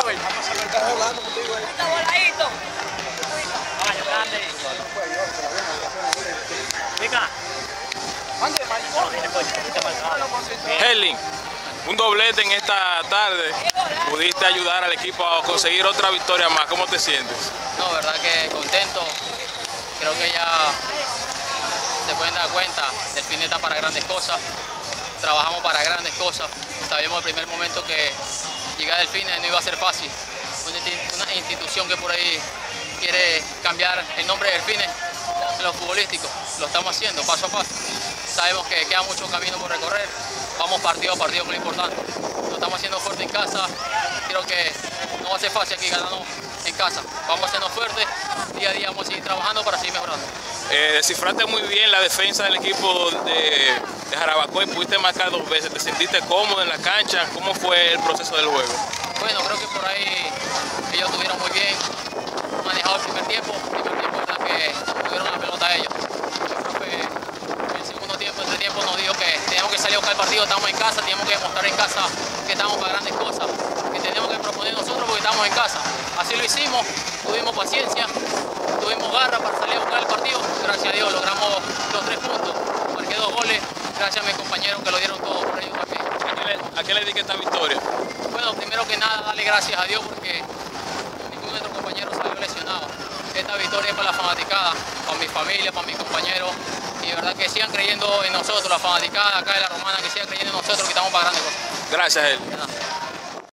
Estás hablando contigo ahí. Está voladito. Caballo grande. Pica. Herlin, un doblete en esta tarde. Pudiste ayudar al equipo a conseguir otra victoria más. ¿Cómo te sientes? No, verdad que contento. Creo que ya se pueden dar cuenta, Delfín está para grandes cosas. Trabajamos para grandes cosas. Sabíamos desde el primer momento que llegar a Delfín no iba a ser fácil. Una institución que por ahí quiere cambiar el nombre de Delfines en lo futbolístico. Lo estamos haciendo paso a paso. Sabemos que queda mucho camino por recorrer. Vamos partido a partido, que es lo importante. Lo estamos haciendo fuerte en casa. Creo que no va a ser fácil aquí ganarnos en casa. Vamos a hacernos fuertes. Día a día vamos a seguir trabajando para seguir mejorando. Descifraste muy bien la defensa del equipo de Jarabacoa y pudiste marcar 2 veces. ¿Te sentiste cómodo en la cancha? ¿Cómo fue el proceso del juego? Bueno, creo que por ahí ellos tuvieron muy bien manejado el primer tiempo. El primer tiempo era que tuvieron la pelota ellos. Yo creo que el segundo tiempo, entre tiempo, nos dijo que teníamos que salir a buscar el partido, estamos en casa, teníamos que demostrar en casa que estamos para grandes cosas, que tenemos que proponer nosotros porque estamos en casa. Así lo hicimos, tuvimos paciencia, tuvimos garra para salir a buscar el partido. Gracias a Dios logramos los 3 puntos, marqué 2 goles, gracias a mis compañeros que lo dieron todo por ellos también. ¿A qué le dedica esta victoria? Bueno, primero que nada, darle gracias a Dios porque ninguno de nuestros compañeros salió lesionado. Esta victoria es para la fanaticada, para mi familia, para mis compañeros. Y de verdad que sigan creyendo en nosotros, la fanaticada acá de La Romana, que sigan creyendo en nosotros, que estamos para grandes cosas. Gracias, Herlin.